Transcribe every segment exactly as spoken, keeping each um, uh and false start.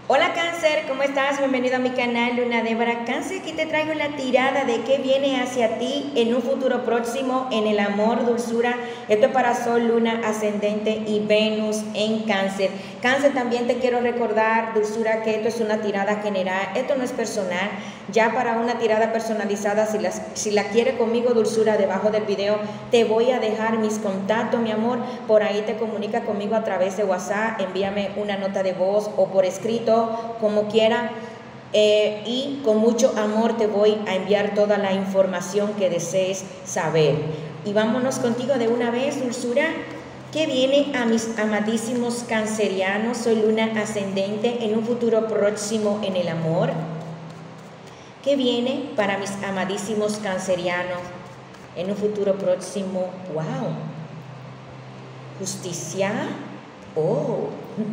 Hola Cáncer, ¿cómo estás? Bienvenido a mi canal Luna Débora. Cáncer, aquí te traigo la tirada de qué viene hacia ti en un futuro próximo en el amor, dulzura. Esto es para Sol, Luna, Ascendente y Venus en Cáncer. Cáncer, también te quiero recordar, dulzura, que esto es una tirada general, esto no es personal. Ya para una tirada personalizada, si, las, si la quiere conmigo, dulzura, debajo del video te voy a dejar mis contactos, mi amor. Por ahí te comunica conmigo a través de WhatsApp, envíame una nota de voz o por escrito, como quiera, eh, y con mucho amor te voy a enviar toda la información que desees saber. Y vámonos contigo de una vez, dulzura. ¿Qué viene a mis amadísimos cancerianos? Soy Luna Ascendente en un futuro próximo en el amor. ¿Qué viene para mis amadísimos cancerianos en un futuro próximo? ¡Wow! Justicia. ¡Oh!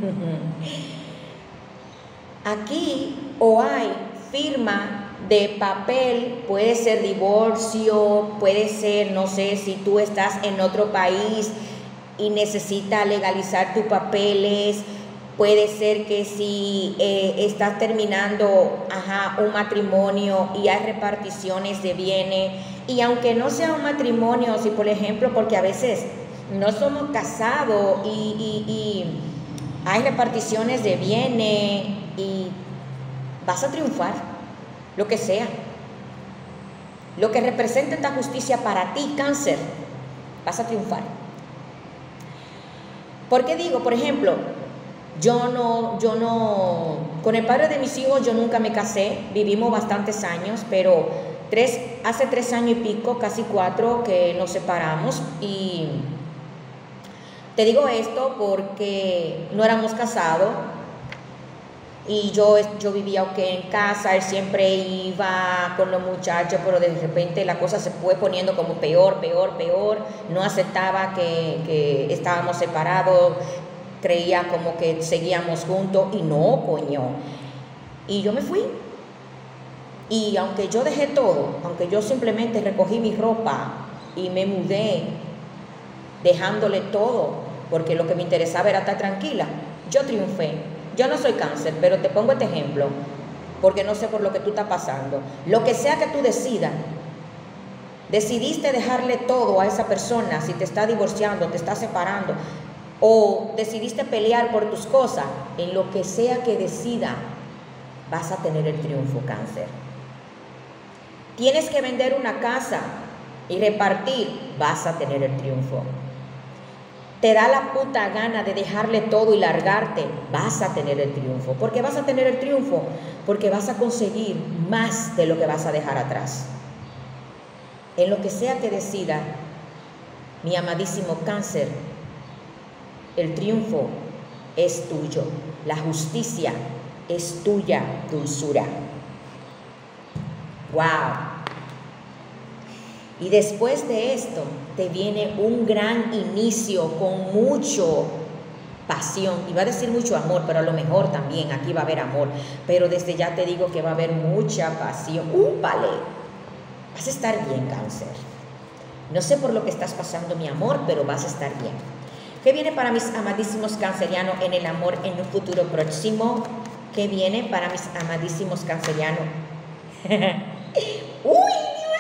Aquí o hay firma de papel, puede ser divorcio, puede ser, no sé, si tú estás en otro país y necesitas legalizar tus papeles, puede ser que si eh, estás terminando ajá, un matrimonio y hay reparticiones de bienes, y aunque no sea un matrimonio, si por ejemplo, porque a veces no somos casados y, y, y hay reparticiones de bienes y vas a triunfar, lo que sea, lo que represente esta justicia para ti, Cáncer, vas a triunfar. ¿Por qué digo? Por ejemplo, yo no, yo no, con el padre de mis hijos yo nunca me casé, vivimos bastantes años, pero tres, hace tres años y pico, casi cuatro, que nos separamos. Y te digo esto porque no éramos casados y yo, yo vivía ok en casa, él siempre iba con los muchachos, pero de repente la cosa se fue poniendo como peor, peor, peor. No aceptaba que, que estábamos separados, creía como que seguíamos juntos y no, coño. Y yo me fui. Y aunque yo dejé todo, aunque yo simplemente recogí mi ropa y me mudé, dejándole todo, porque lo que me interesaba era estar tranquila, yo triunfé. Yo no soy Cáncer, pero te pongo este ejemplo, porque no sé por lo que tú estás pasando. Lo que sea que tú decidas, decidiste dejarle todo a esa persona, si te está divorciando, te está separando, o decidiste pelear por tus cosas, en lo que sea que decida, vas a tener el triunfo, Cáncer. Tienes que vender una casa y repartir, vas a tener el triunfo. Te da la puta gana de dejarle todo y largarte, vas a tener el triunfo. ¿Por qué vas a tener el triunfo? Porque vas a conseguir más de lo que vas a dejar atrás. En lo que sea que decida, mi amadísimo Cáncer, el triunfo es tuyo. La justicia es tuya, dulzura. ¡Wow! Y después de esto te viene un gran inicio con mucho pasión. Iba a decir mucho amor, pero a lo mejor también aquí va a haber amor. Pero desde ya te digo que va a haber mucha pasión. ¡Uh, vale! Vas a estar bien, Cáncer. No sé por lo que estás pasando, mi amor, pero vas a estar bien. ¿Qué viene para mis amadísimos cancerianos en el amor en un futuro próximo? ¿Qué viene para mis amadísimos cancerianos? ¡Uy!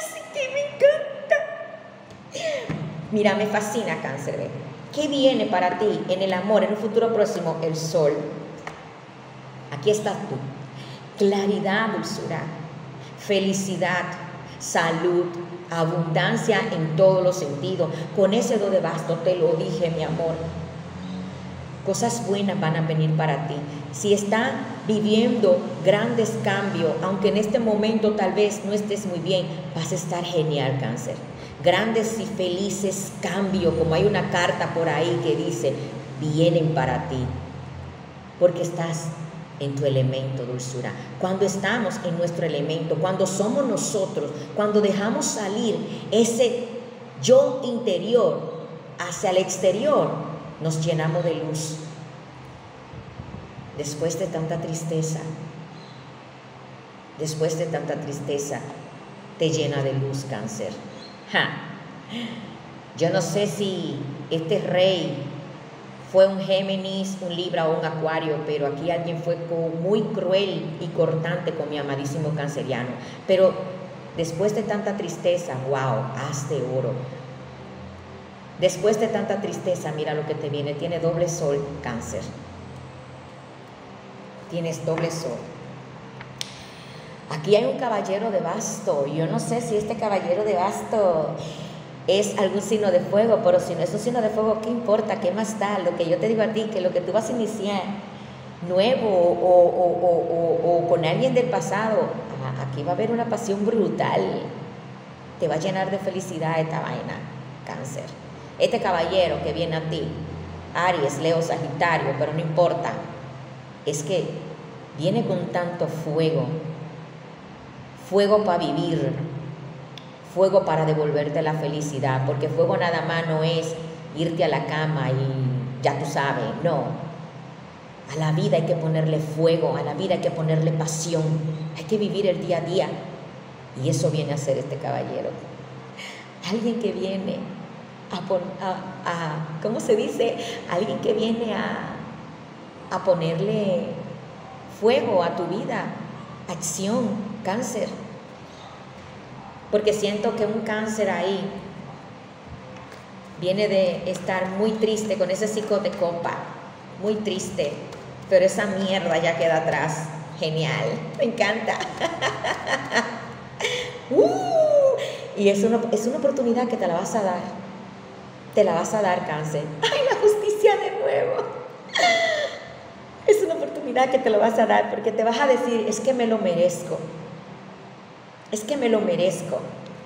Mira, me fascina, Cáncer, ¿ve? ¿Qué viene para ti en el amor en un futuro próximo? El Sol. Aquí estás tú. Claridad, dulzura, felicidad, salud, abundancia en todos los sentidos. Con ese do de basto te lo dije, mi amor. Cosas buenas van a venir para ti. Si estás viviendo grandes cambios, aunque en este momento tal vez no estés muy bien, vas a estar genial, Cáncer. Grandes y felices cambios, como hay una carta por ahí que dice, vienen para ti, porque estás en tu elemento, dulzura. Cuando estamos en nuestro elemento, cuando somos nosotros, cuando dejamos salir ese yo interior hacia el exterior, nos llenamos de luz. Después de tanta tristeza, después de tanta tristeza, te llena de luz, Cáncer. Ja. Yo no sé si este rey fue un Géminis, un Libra o un Acuario, pero aquí alguien fue muy cruel y cortante con mi amadísimo canceriano. Pero después de tanta tristeza, wow, haz de oro. Después de tanta tristeza, mira lo que te viene. Tiene doble sol, Cáncer. Tienes doble sol. Aquí hay un caballero de basto. Yo no sé si este caballero de basto es algún signo de fuego, pero si no es un signo de fuego, ¿qué importa? ¿Qué más da? Lo que yo te digo a ti, que lo que tú vas a iniciar nuevo o, o, o, o, o con alguien del pasado, aquí va a haber una pasión brutal. Te va a llenar de felicidad esta vaina, Cáncer. Este caballero que viene a ti, Aries, Leo, Sagitario, pero no importa, es que viene con tanto fuego, fuego para vivir, fuego para devolverte la felicidad, porque fuego nada más no es irte a la cama y ya tú sabes, no. A la vida hay que ponerle fuego, a la vida hay que ponerle pasión, hay que vivir el día a día, y eso viene a ser este caballero. Alguien que viene a, a, a ¿cómo se dice? Alguien que viene a, a ponerle fuego a tu vida, acción, Cáncer. Porque siento que un Cáncer ahí viene de estar muy triste con ese cinco de copa, muy triste, pero esa mierda ya queda atrás. Genial, me encanta. uh, y es una, es una oportunidad que te la vas a dar, te la vas a dar, Cáncer. ¡Ay, la justicia de nuevo! Es una oportunidad que te lo vas a dar, porque te vas a decir, es que me lo merezco. Es que me lo merezco.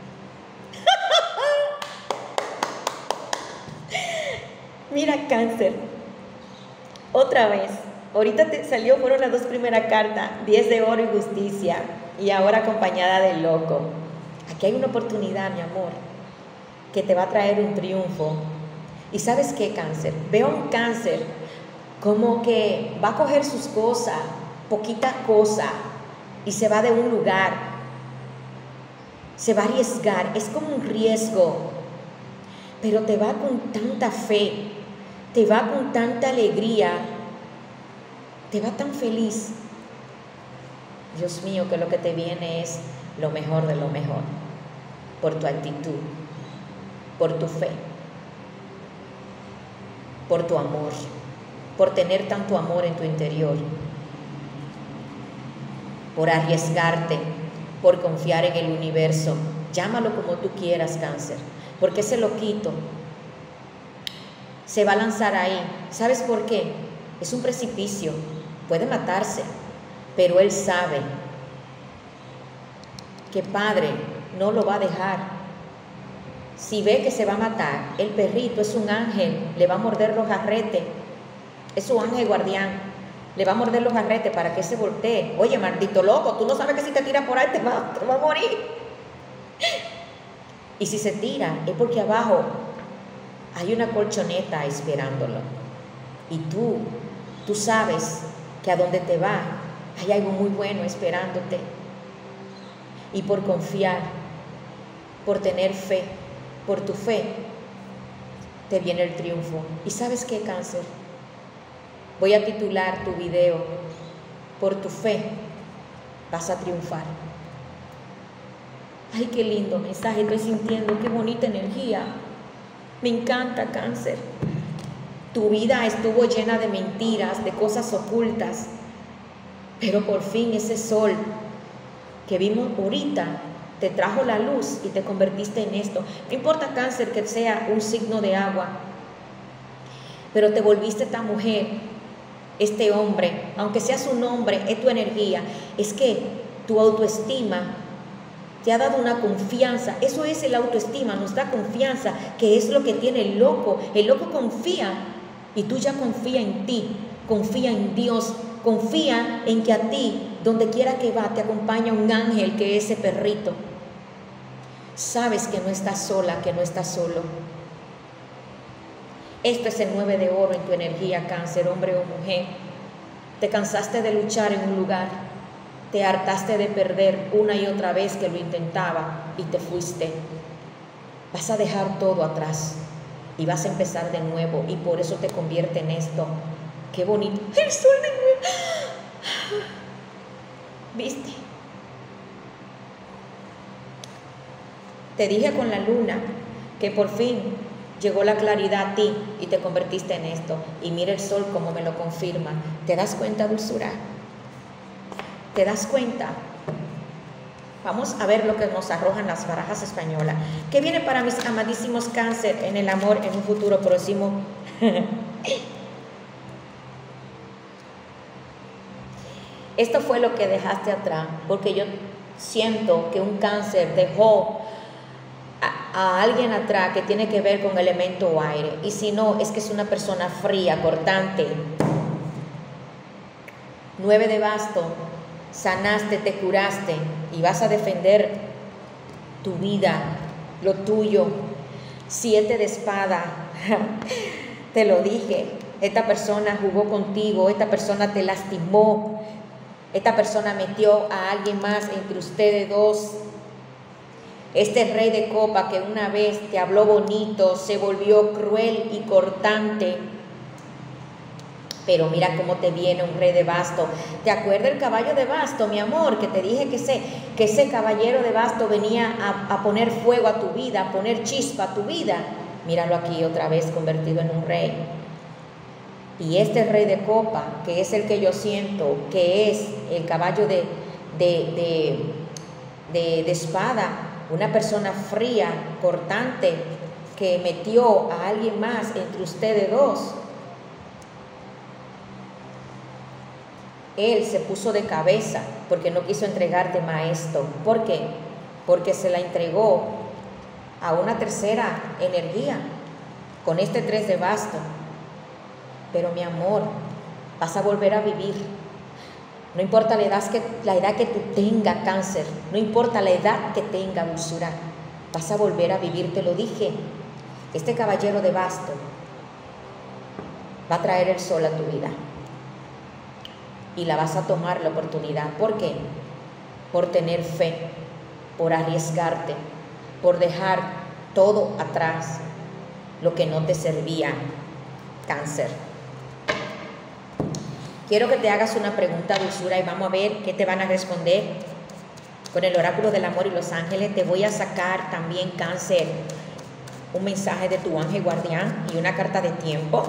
Mira, Cáncer, otra vez, ahorita te salió, fueron las dos primeras cartas, diez de oro y justicia, y ahora acompañada del loco. Aquí hay una oportunidad, mi amor, que te va a traer un triunfo. ¿Y sabes qué, Cáncer? Veo un Cáncer como que va a coger sus cosas, poquita cosa, y se va de un lugar. Se va a arriesgar, es como un riesgo, pero te va con tanta fe, te va con tanta alegría, te va tan feliz. Dios mío, que lo que te viene es lo mejor de lo mejor, por tu actitud, por tu fe, por tu amor, por tener tanto amor en tu interior, por arriesgarte, por confiar en el universo. Llámalo como tú quieras, Cáncer, porque ese loquito se va a lanzar ahí. ¿Sabes por qué? Es un precipicio, puede matarse, pero él sabe que Padre no lo va a dejar. Si ve que se va a matar, el perrito es un ángel, le va a morder los jarretes, es su ángel guardián. Le va a morder los jarretes para que se voltee. Oye, maldito loco, tú no sabes que si te tiras por ahí te va, te va a morir. Y si se tira es porque abajo hay una colchoneta esperándolo. Y tú, tú sabes que a donde te va hay algo muy bueno esperándote. Y por confiar, por tener fe, por tu fe, te viene el triunfo. ¿Y sabes qué, Cáncer? Voy a titular tu video, por tu fe vas a triunfar. Ay, qué lindo mensaje, estoy sintiendo, qué bonita energía. Me encanta, Cáncer. Tu vida estuvo llena de mentiras, de cosas ocultas, pero por fin ese sol que vimos ahorita te trajo la luz y te convertiste en esto. No importa, Cáncer, que sea un signo de agua, pero te volviste esta mujer, este hombre, aunque seas un hombre, es tu energía. Es que tu autoestima te ha dado una confianza. Eso es el autoestima, nos da confianza, que es lo que tiene el loco. El loco confía y tú ya confía en ti, confía en Dios, confía en que a ti, donde quiera que va, te acompaña un ángel, que es ese perrito. Sabes que no estás sola, que no estás solo. Esto es el nueve de oro en tu energía, Cáncer, hombre o mujer. Te cansaste de luchar en un lugar, te hartaste de perder una y otra vez que lo intentaba y te fuiste. Vas a dejar todo atrás. y vas a empezar de nuevo, y por eso te convierte en esto. Qué bonito, el sol de nuevo. ¿Viste? Te dije con la luna que por fin llegó la claridad a ti y te convertiste en esto, y mira el sol como me lo confirma. ¿Te das cuenta, dulzura? ¿Te das cuenta? Vamos a ver lo que nos arrojan las barajas españolas. ¿Qué viene para mis amadísimos Cáncer en el amor en un futuro próximo? Esto fue lo que dejaste atrás, porque yo siento que un Cáncer dejó a, a alguien atrás que tiene que ver con elemento aire, y si no, es que es una persona fría, cortante. Nueve de basto, sanaste, te curaste y vas a defender tu vida, lo tuyo. Siete de espada, te lo dije, esta persona jugó contigo, esta persona te lastimó, esta persona metió a alguien más entre ustedes dos. Este rey de copa que una vez te habló bonito se volvió cruel y cortante. Pero mira cómo te viene un rey de basto. ¿Te acuerdas el caballo de basto, mi amor? Que te dije que ese, que ese caballero de basto venía a, a poner fuego a tu vida, a poner chispa a tu vida. Míralo aquí otra vez convertido en un rey. Y este rey de copa, que es el que yo siento, que es el caballo de, de, de, de, de espada, una persona fría, cortante, que metió a alguien más entre ustedes dos. Él se puso de cabeza porque no quiso entregarte maestro. ¿Por qué? Porque se la entregó a una tercera energía con este tres de basto. Pero mi amor, vas a volver a vivir. No importa la edad que, la edad que tú tengas, Cáncer, no importa la edad que tenga, dulzura, vas a volver a vivir, te lo dije. Este caballero de basto va a traer el sol a tu vida. Y la vas a tomar la oportunidad. ¿Por qué? Por tener fe, por arriesgarte, por dejar todo atrás, lo que no te servía, Cáncer. Quiero que te hagas una pregunta, dulzura, y vamos a ver qué te van a responder. Con el oráculo del amor y los ángeles te voy a sacar también, Cáncer, un mensaje de tu ángel guardián y una carta de tiempo.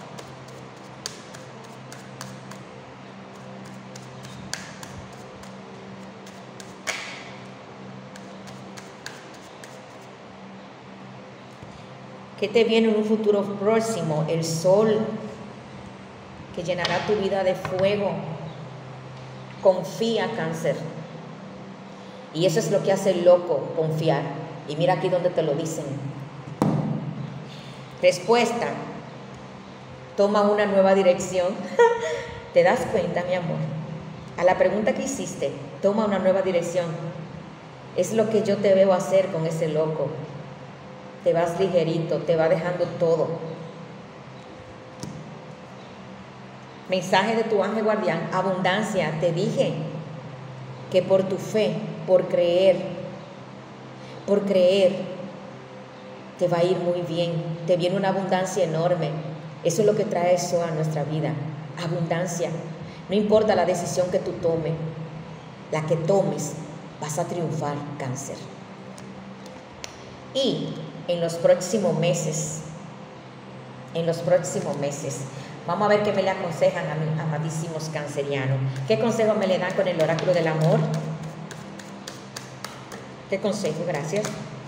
¿Qué te viene en un futuro próximo? El sol, que llenará tu vida de fuego. Confía, Cáncer. Y eso es lo que hace el loco, confiar. Y mira aquí donde te lo dicen. Respuesta. Toma una nueva dirección. ¿Te das cuenta, mi amor? A la pregunta que hiciste, toma una nueva dirección. Es lo que yo te veo hacer con ese loco. Te vas ligerito, te va dejando todo. Mensaje de tu ángel guardián, abundancia. Te dije que por tu fe, por creer, por creer, te va a ir muy bien. Te viene una abundancia enorme. Eso es lo que trae eso a nuestra vida. Abundancia. No importa la decisión que tú tomes, la que tomes, vas a triunfar, Cáncer. Y en los próximos meses, en los próximos meses, vamos a ver qué me le aconsejan a mis amadísimos cancerianos. ¿Qué consejo me le dan con el oráculo del amor? ¿Qué consejo? Gracias.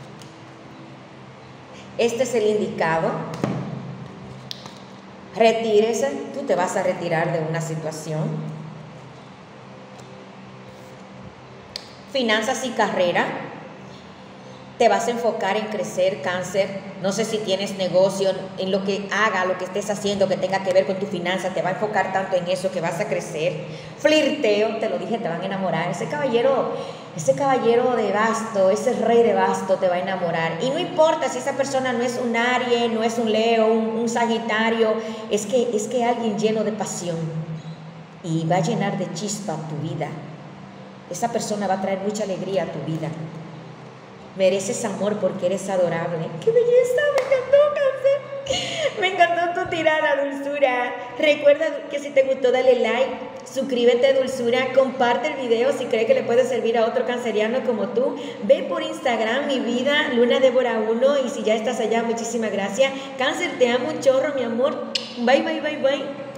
Este es el indicado. Retírese. Tú te vas a retirar de una situación. Finanzas y carrera. Te vas a enfocar en crecer, Cáncer. No sé si tienes negocio, en lo que haga, lo que estés haciendo que tenga que ver con tu finanza, te va a enfocar tanto en eso que vas a crecer. Flirteo, te lo dije, te van a enamorar. Ese caballero, ese caballero de basto, ese rey de basto te va a enamorar. Y no importa si esa persona no es un Aries, no es un Leo, un, un Sagitario, es que es que alguien lleno de pasión y va a llenar de chispa tu vida. Esa persona va a traer mucha alegría a tu vida. Mereces amor porque eres adorable. ¡Qué belleza! Me encantó, Cáncer. Me encantó tu tirada, Dulzura. Recuerda que si te gustó, dale like, suscríbete, Dulzura, comparte el video si crees que le puede servir a otro canceriano como tú. Ve por Instagram, mi vida, Luna Débora uno, y si ya estás allá, muchísimas gracias. Cáncer, te amo un chorro, mi amor. Bye, bye, bye, bye.